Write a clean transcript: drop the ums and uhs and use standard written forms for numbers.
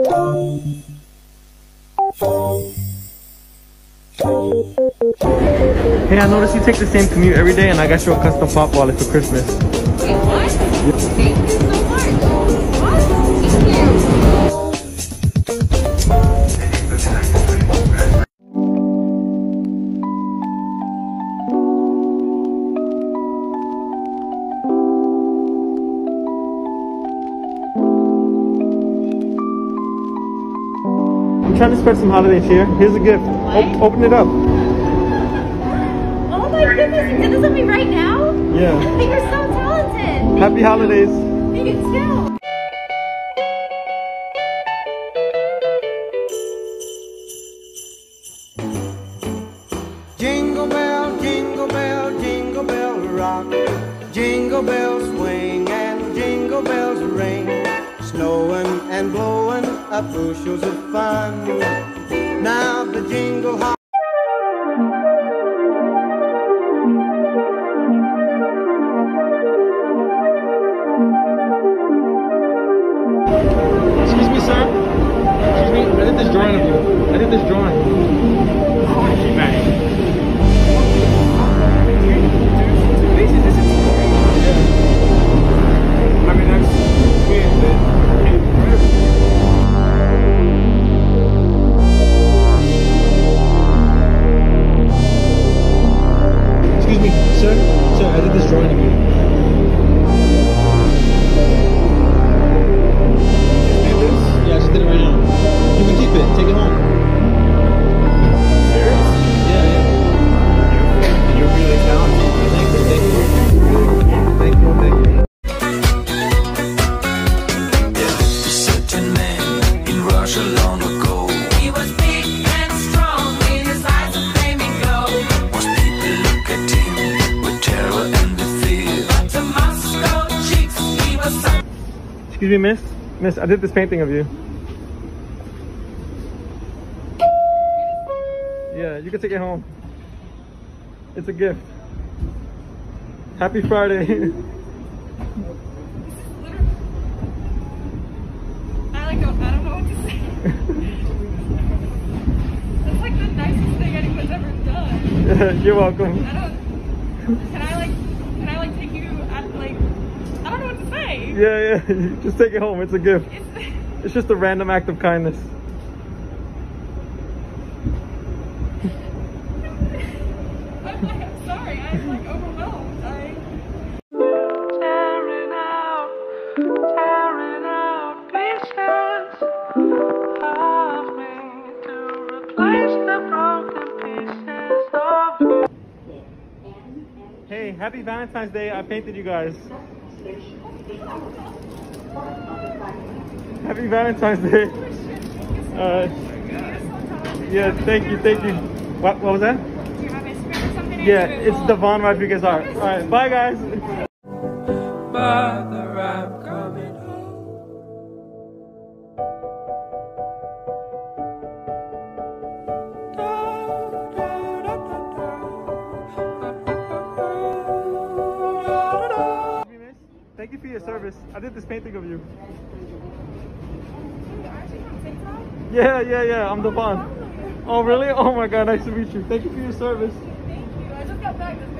Hey, I noticed you take the same commute every day, and I got you a custom pop wallet for Christmas. Wait, what? Thank you so much. What? I'm trying to spread some holiday cheer. Here's a gift. Open it up. Oh my goodness, you did this with me right now? Yeah. You're so talented. Happy holidays. Me too. Jingle bell rock. Jingle bells swing and jingle bells ring. Snowing and blowing up bushels of fun. Now the jingle hop. Excuse me, sir. Excuse me. I did this drawing of you. I did this drawing. Excuse me, sir. Sir, I did this drawing of you. Yeah, I just did it right now. You can keep it. Take it home. Serious? Yeah, yeah. You're really talented. Thank you. Thank you. Thank you. Thank you. There's a certain man in Russia long ago. He was big and strong, with his eyes a flaming glow. Most people look at him with terror and with fear. But to Moscow chicks, he was so. Excuse me, miss. Miss, I did this painting of you. Yeah, you can take it home. It's a gift. Happy Friday. I don't know what to say. That's like the nicest thing anyone's ever done. You're welcome. Can I take you at, like, I don't know what to say. Yeah. Just take it home. It's a gift. It's just a random act of kindness. I'm sorry, I'm like overwhelmed. Tearing out pieces of me to replace the broken pieces of you. Hey, happy Valentine's Day. I painted you guys. Happy Valentine's Day. Yeah, thank you. What was that? Do you have a script or something? Yeah, it's Devon Rodriguez art. All right, bye guys. Mother, I'm coming home. Thank you for your service. I did this painting of you. Yeah. I'm Devon. Oh really? Oh my god, nice to meet you. Thank you for your service. Thank you. I just got back.